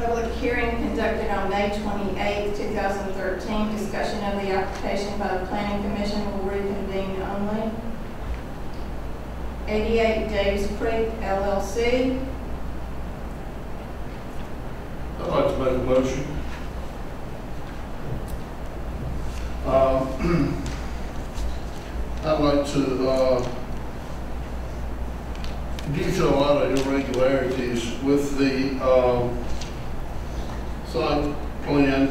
Public hearing conducted on May 28, 2013. Discussion of the application by the Planning Commission will reconvene only. 88 Davis Creek, LLC. I'd like to make a motion. I'd like to due to a lot of irregularities with the site plan,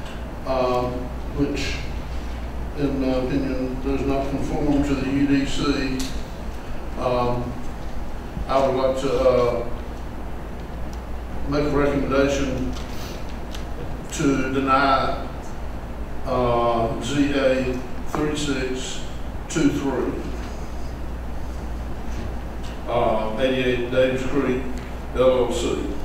which in my opinion does not conform to the UDC, I would like to make a recommendation to deny ZA3623, 88 Davis Creek, LLC.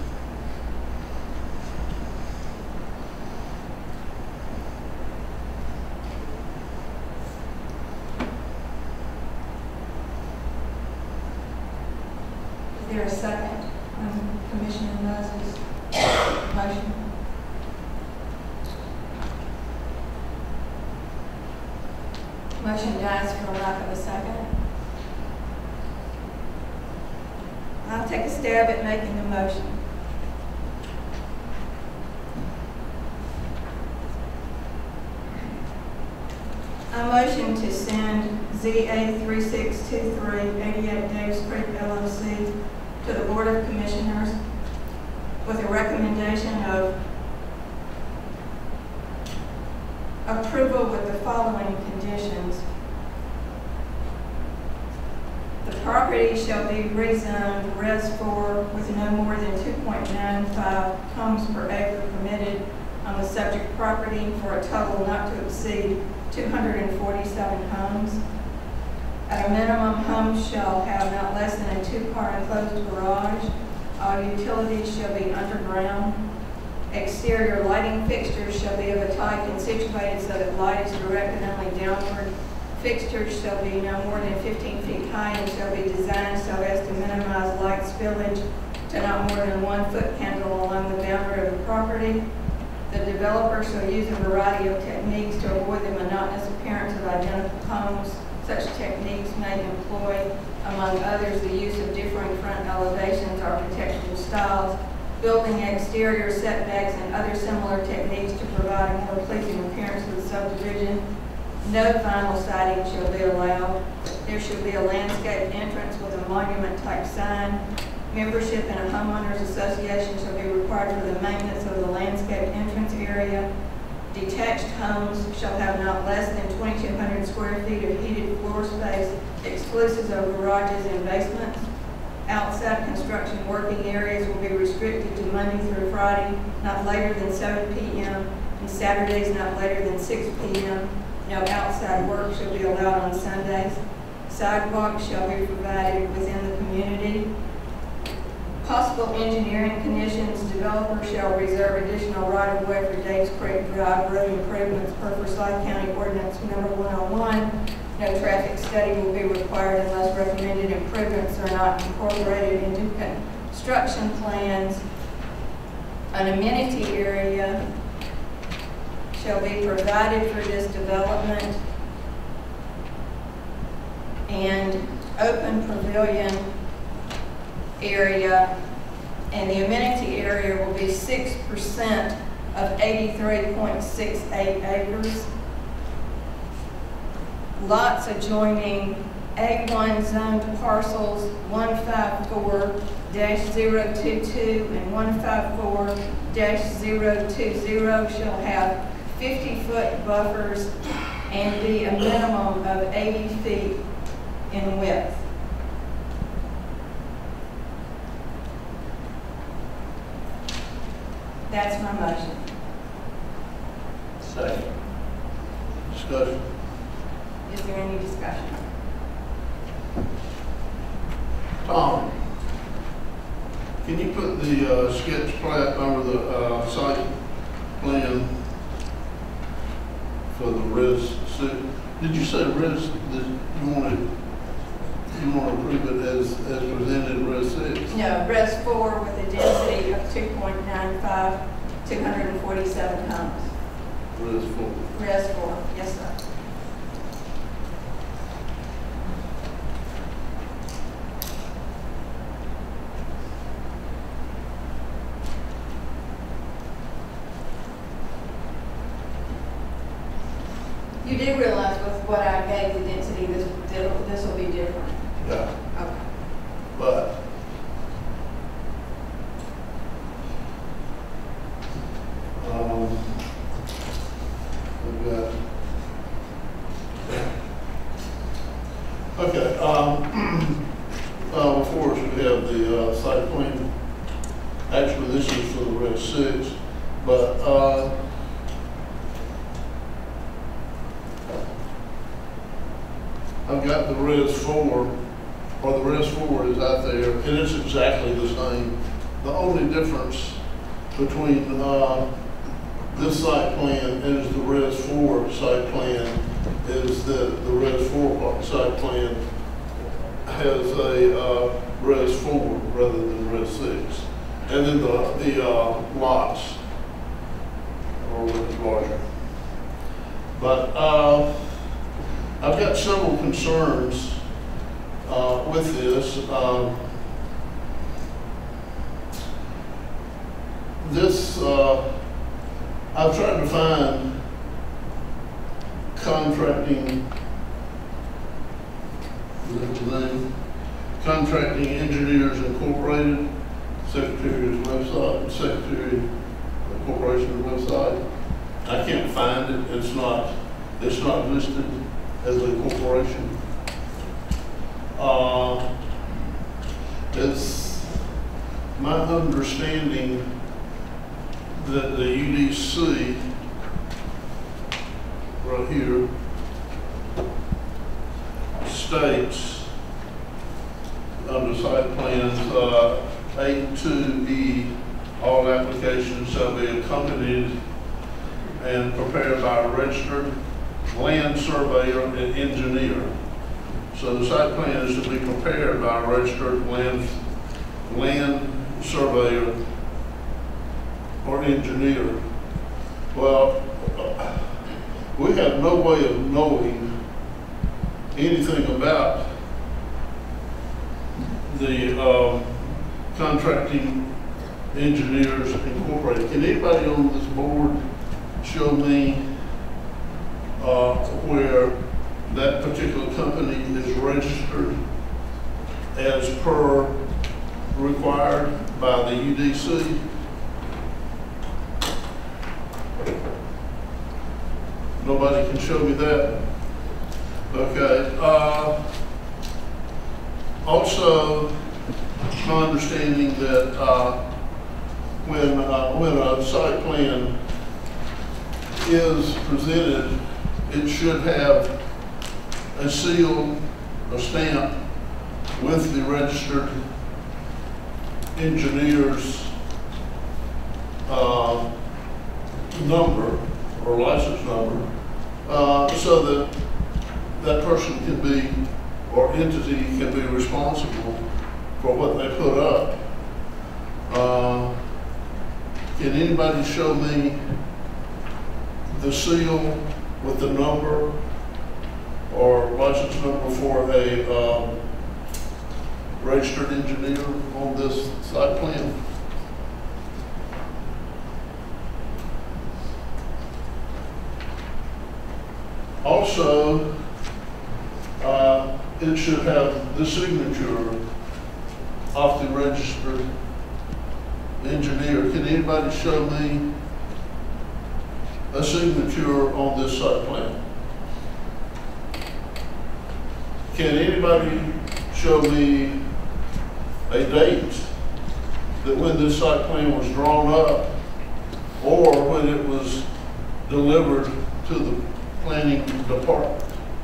Is there a second on Commissioner Moses' motion? Motion dies for lack of a second. I'll take a stab at making the motion. I motion to send ZA3623, 88 Davis Creek, LLC to the Board of Commissioners with a recommendation of approval with the following conditions. The property shall be rezoned Res 4 with no more than 2.95 homes per acre permitted on the subject property for a total not to exceed 247 homes. At a minimum, homes shall have not less than a 2-car enclosed garage. All utilities shall be underground. Exterior lighting fixtures shall be of a type and situated so that light is directed only downward. Fixtures shall be no more than 15 feet high and shall be designed so as to minimize light spillage to not more than 1 foot candle along the boundary of the property. The developer shall use a variety of techniques to avoid the monotonous appearance of identical homes. Such techniques may employ, among others, the use of differing front elevations, architectural styles, building exterior setbacks, and other similar techniques to provide a more pleasing appearance to the subdivision. No vinyl siding shall be allowed. There should be a landscape entrance with a monument-type sign. Membership in a homeowners association shall be required for the maintenance of the landscape entrance area. Detached homes shall have not less than 2,200 square feet of heated floor space, exclusive of garages and basements. Outside construction working areas will be restricted to Monday through Friday, not later than 7 p.m., and Saturdays not later than 6 p.m. No outside work shall be allowed on Sundays. Sidewalks shall be provided within the community. Possible engineering conditions: developer shall reserve additional right-of-way for Davis Creek Drive road improvements per Forsyth County Ordinance Number 101. No traffic study will be required unless recommended improvements are not incorporated into construction plans. An amenity area shall be provided for this development, and open pavilion area, and the amenity area will be 6% of 83.68 acres. Lots adjoining A1 zoned parcels 154-022 and 154-020 shall have 50-foot buffers and be a minimum of 80 feet in width. That's my motion. Second. Discussion. Is there any discussion? Tom, can you put the sketch plat under the site plan for the res? Did you say res that you want to approve it as presented res 6? No, res 4 with a density of 2.95, 247 homes. Res 4. Res 4, yes, sir. You do realize with what I gave the density, this will be different. Yeah. Okay. But we've got okay. Before us we have the site plan. Actually, this is for the Res 6, but I've got the Res 4, or the Res 4 is out there, and it's exactly the same. The only difference between this site plan and the Res 4 site plan is that the Res 4 site plan has a Res 4 rather than Res 6. And then the lots are a little larger. But I've got several concerns with this. I've tried to find Contracting Engineers Incorporated, Secretary's website, Secretary of Corporation website. I can't find it. It's not listed as a corporation. It's my understanding that the UDC right here states under site plans 8.2E, all applications shall be accompanied and prepared by a registered land surveyor and engineer. So the site plan is to be prepared by a registered land surveyor or engineer. Well, we have no way of knowing anything about the Contracting Engineers Incorporated. Can anybody on this board show me where that particular company is registered as per required by the UDC? Nobody can show me that? Okay. Also, my understanding that when a site plan is presented, it should have a seal, a stamp with the registered engineer's number or license number, so that that person can be, or entity can be responsible for what they put up. Can anybody show me the seal with the number or license number for a registered engineer on this site plan? Also, it should have the signature of the registered engineer. Can anybody show me a signature on this site plan? Can anybody show me a date that when this site plan was drawn up or when it was delivered to the planning department?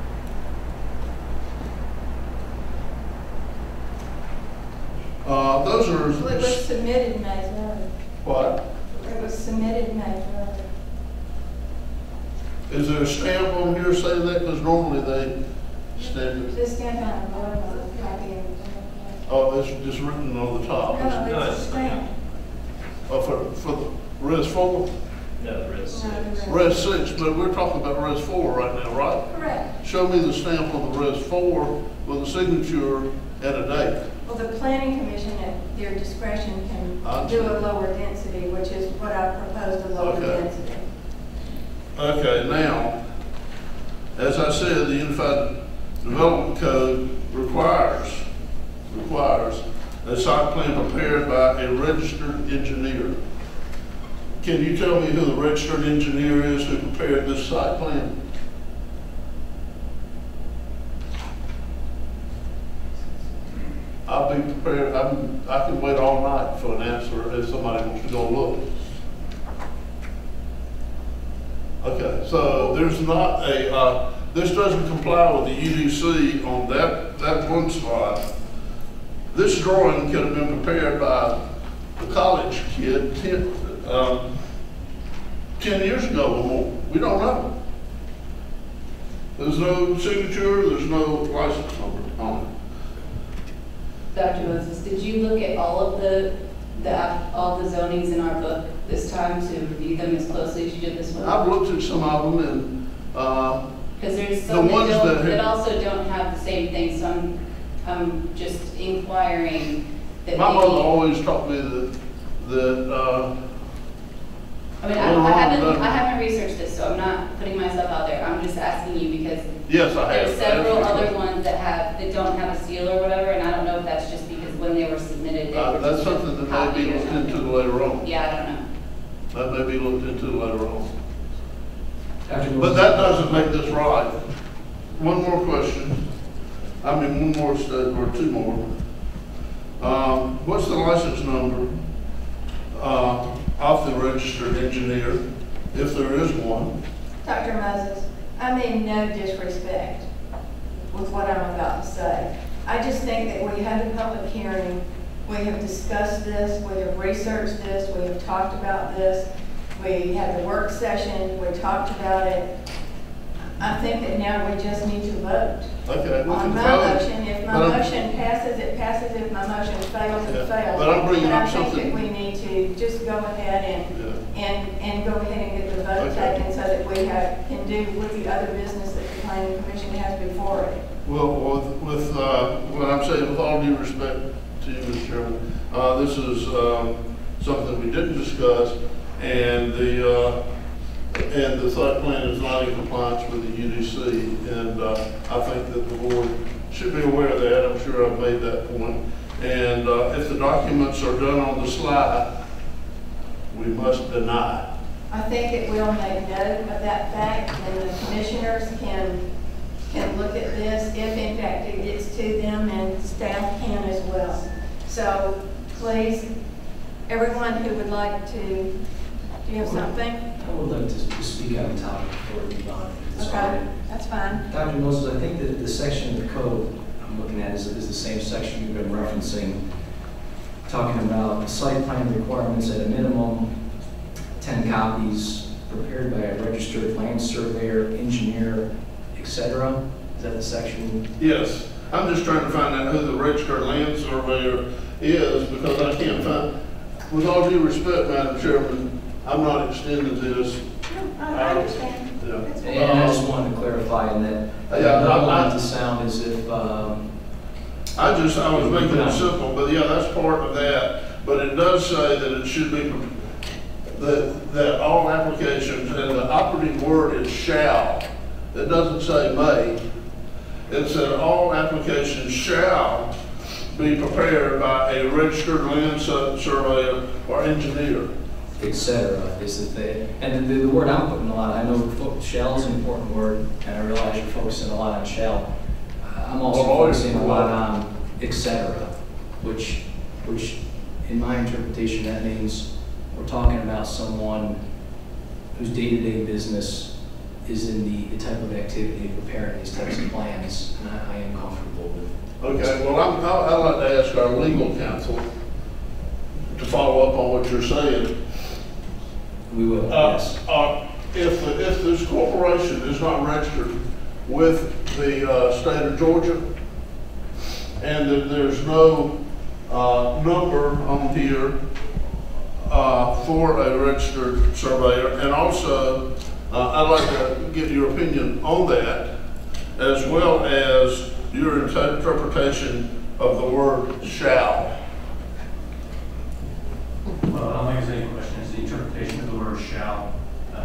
Those are... It was submitted May 3rd. What? It was submitted May 3rd. Is there a stamp on here saying that? Because normally they stamp it. Just stamp on the bottom of the copy. Oh, it's just written on the top. No, it's a stamp. for the Res 4? No, the Res 6. Res 6, but we're talking about Res 4 right now, right? Correct. Show me the stamp on the Res 4 with a signature and a date. Well, the planning commission at their discretion can do a lower density, which is what I proposed, a lower density. Okay, now, as I said, the Unified Development Code requires a site plan prepared by a registered engineer. Can you tell me who the registered engineer is who prepared this site plan? I'll be prepared. I can wait all night for an answer if somebody wants to go look. Okay, so there's not a, this doesn't comply with the UDC on that one slide. This drawing could have been prepared by the college kid 10 years ago or more. We don't know. There's no signature, there's no license number on it. Dr. Moses, did you look at all of the zonings in our book this time to review them as closely as you did this one? I've looked at some of them and because there's some that also don't have the same thing, so I'm just inquiring that my mother always taught me that I mean, I haven't researched this, so I'm not putting myself out there. I'm just asking you because yes, I have. There's several other ones that don't have a seal or whatever, and I don't know if that's just because when they were submitted, they were that's something that may be looked into later on. Yeah, I don't know. That may be looked into later on. But that doesn't make this right. One more question. I mean, one more step or two more. What's the license number of the registered engineer, if there is one? Dr. Moses, I mean no disrespect with what I'm about to say. I just think that we had a public hearing, we have discussed this, we have researched this, we have talked about this, we had the work session, we talked about it. I think that now we just need to vote. Okay. On my motion. If my motion passes, it passes. If my motion fails, it fails. But I'm bringing up something. something. I think that we need to just go ahead and go ahead and get the vote taken so that we can do with the other business that the planning commission has before it. Well, with what I'm saying, with all due respect to you, Mr. Chairman, this is something we didn't discuss, and the site plan is not in compliance with the UDC, and I think that the board should be aware of that. I'm sure I've made that point. And if the documents are done on the slide, we must deny. I think that we'll make note of that fact, and the commissioners can look at this if in fact it gets to them, and staff can as well. So please, everyone who would like to, do you have something? I would like to speak on the topic before we move on. Okay, that's fine. Dr. Moses, I think that the section of the code I'm looking at is the same section you've been referencing, talking about site plan requirements at a minimum, 10 copies, prepared by a registered land surveyor, engineer, etc. Is that the section? Yes. I'm just trying to find out who the registered land surveyor is, because I can't find. With all due respect, Madam Chairman, I'm not extending this. No, I understand. Yeah. And I just wanted to clarify in that I don't want it to sound as if I was making it simple, but yeah, that's part of that. But it does say that it should be that all applications, and the operative word is shall. It doesn't say may. It said all applications shall be prepared by a registered land surveyor or engineer, etc. Is that and the word I'm putting a lot. I know shall is an important word, and I realize you're focusing a lot on shall. I'm also focusing a lot on etc., which in my interpretation that means we're talking about someone whose day-to-day business is in the type of activity of preparing these types of plans, and I am comfortable with. Okay, well, I'd like to ask our legal counsel to follow up on what you're saying. We will, yes. If this corporation is not registered with the state of Georgia, and that there's no number on here for a registered surveyor, and also I'd like to get your opinion on that, as well as your interpretation of the word shall. Well, I don't think there's any question. It's the interpretation of the word shall.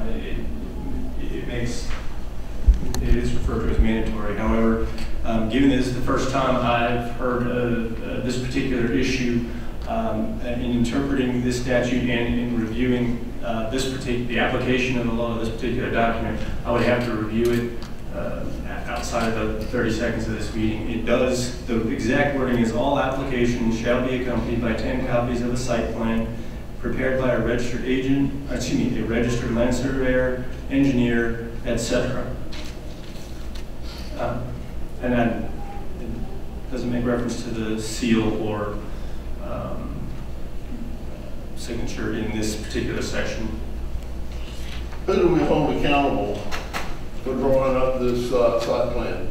It is referred to as mandatory. However, given this is the first time I've heard of this particular issue, in interpreting this statute and in reviewing the application of the law of this particular document, I would have to review it outside of the 30 seconds of this meeting. It does, the exact wording is all applications shall be accompanied by 10 copies of a site plan prepared by a registered agent, a registered land surveyor, engineer, etc. And that it doesn't make reference to the seal or signature in this particular section. Who do we hold accountable for drawing up this site plan?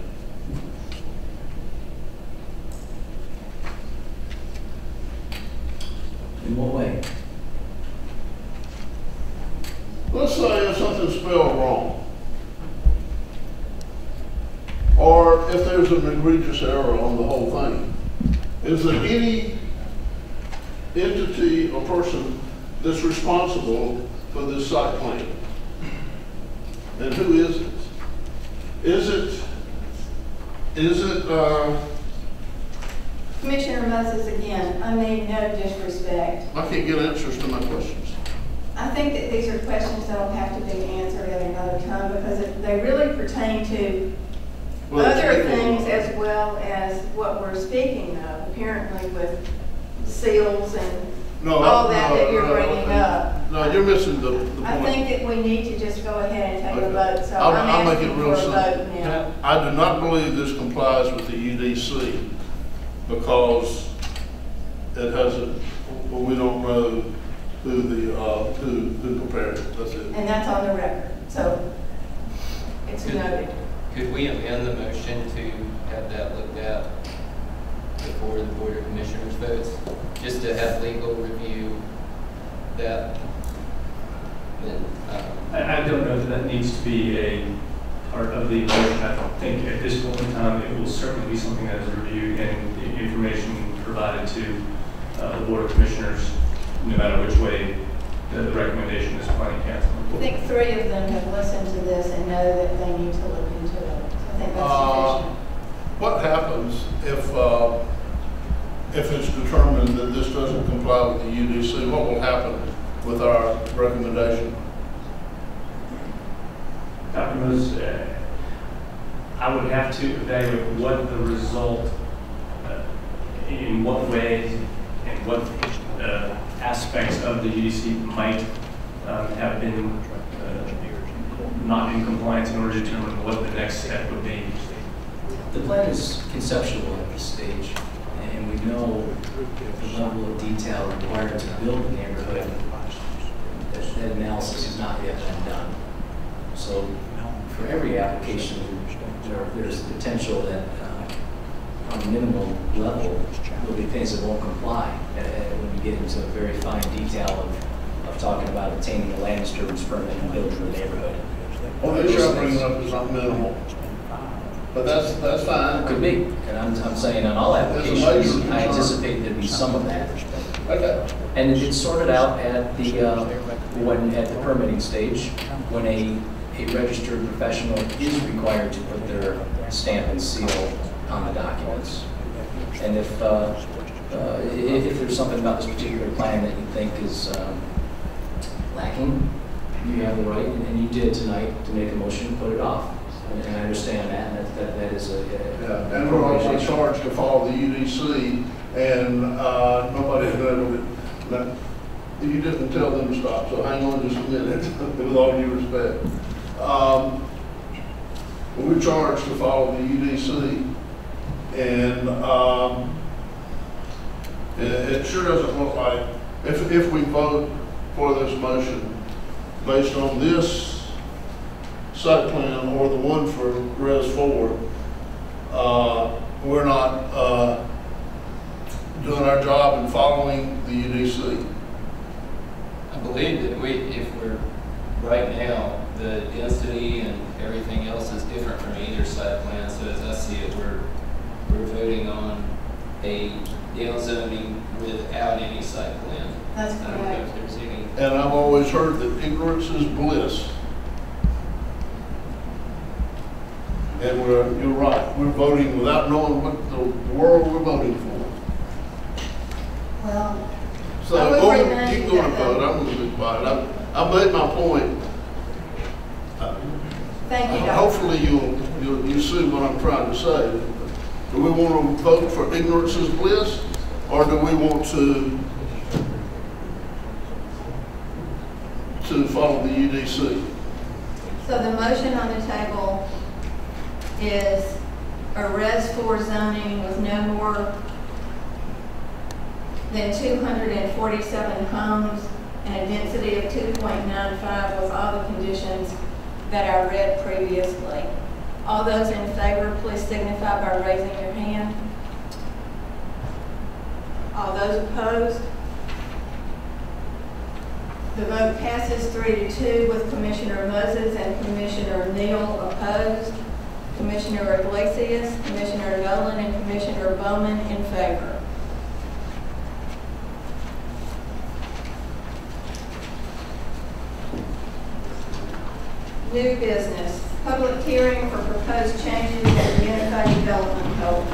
In what way? Let's say if something's spelled wrong, or if there's an egregious error on the whole thing. Is there any entity or person that's responsible for this site plan? And who is it? Is it Commissioner Moses, again, I mean no disrespect. I can't get answers to my questions. I think that these are questions that'll have to be answered at another time because they really pertain to other things as well as what we're speaking of, apparently with seals and all that you're bringing up. No, you're missing the point. I think that we need to just go ahead and take a vote, so I'll I'm make it asking real for a simple. vote now. I do not believe this complies with the UDC because it hasn't, well, we don't know who prepared it, that's it. And that's on the record, so it's noted. Could we amend the motion to have that looked at before the Board of Commissioners votes? Just to have legal review that? Then, I don't know that that needs to be a part of the motion. I don't think at this point in time it will certainly be something that is reviewed and the information provided to the Board of Commissioners, no matter which way the recommendation is planning council. I think 3 of them have listened to this and know that they need to look into it. I think that's sufficient. What happens if it's determined that this doesn't comply with the UDC? What will happen with our recommendation? Dr. Moses, I would have to evaluate what the result, in what ways and what aspects of the UDC might have been not in compliance in order to determine what the next step would be. The plan is conceptual at this stage, and we know the level of detail required to build the neighborhood. That analysis has not yet been done. So for every application, there's the potential that on a minimal level, there'll be things that won't comply when you get into a very fine detail of talking about obtaining a land disturbance permit and building the neighborhood. Well, the issue I'm bringing up is not minimal, but that's fine. Could be, and I'm saying on all applications, I anticipate there'd be some of that. Okay. And it's sorted out at the permitting stage, when a registered professional is required to put their stamp and seal on the documents. And if there's something about this particular plan that you think is lacking, you have the right, and you did tonight, to make a motion to put it off. And I understand that, and that is a and we're also charged to follow the UDC, and nobody has been able to. You didn't tell them to stop, so hang on just a minute, with all due respect. We're charged to follow the UDC, and it sure doesn't look like, if we vote for this motion based on this site plan or the one for Res 4, we're not doing our job in following the UDC. believe that if we're, right now, the density and everything else is different from either site plan, so as I see it, we're voting on a downzoning without any site plan. That's I don't know if there's any. And I've always heard that ignorance is bliss. And you're right, we're voting without knowing what the world we're voting for. Well, So, I would Bowman, remind keep you going that, about it, I'm gonna be quiet. I made my point. thank you, Doctor. Hopefully you see what I'm trying to say. Do we want to vote for ignorance is bliss, or do we want to follow the UDC? So the motion on the table is a Res 4 zoning with no more than 247 homes and a density of 2.95 with all the conditions that I read previously. All those in favor, please signify by raising your hand. All those opposed? The vote passes 3-2 with Commissioner Moses and Commissioner Neal opposed, Commissioner Iglesias, Commissioner Nolen, and Commissioner Bowman in favor. New business, public hearing for proposed changes in the Unified Development Code.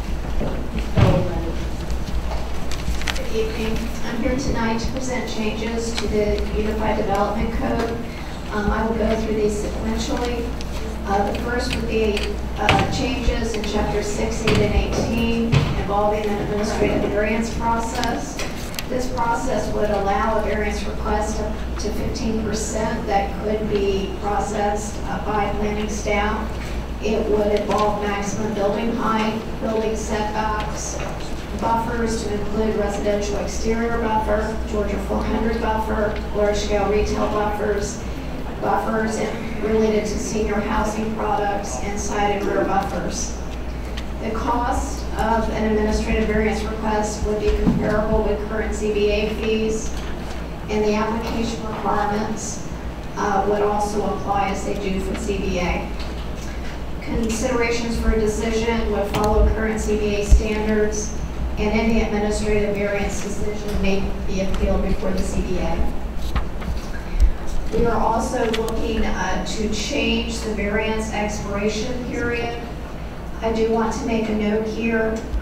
Good evening. I'm here tonight to present changes to the Unified Development Code. I will go through these sequentially. The first would be changes in Chapter 6, 8, and 18 involving an administrative variance process. This process would allow a variance request up to 15% that could be processed by planning staff. It would involve maximum building height, building setbacks, buffers to include residential exterior buffer, Georgia 400 buffer, large-scale retail buffers related to senior housing products, and side and rear buffers. The cost of an administrative variance request would be comparable with current ZBA fees, and the application requirements would also apply as they do for ZBA. Considerations for a decision would follow current ZBA standards, and any administrative variance decision may be appealed before the ZBA. We are also looking to change the variance expiration period. I do want to make a note here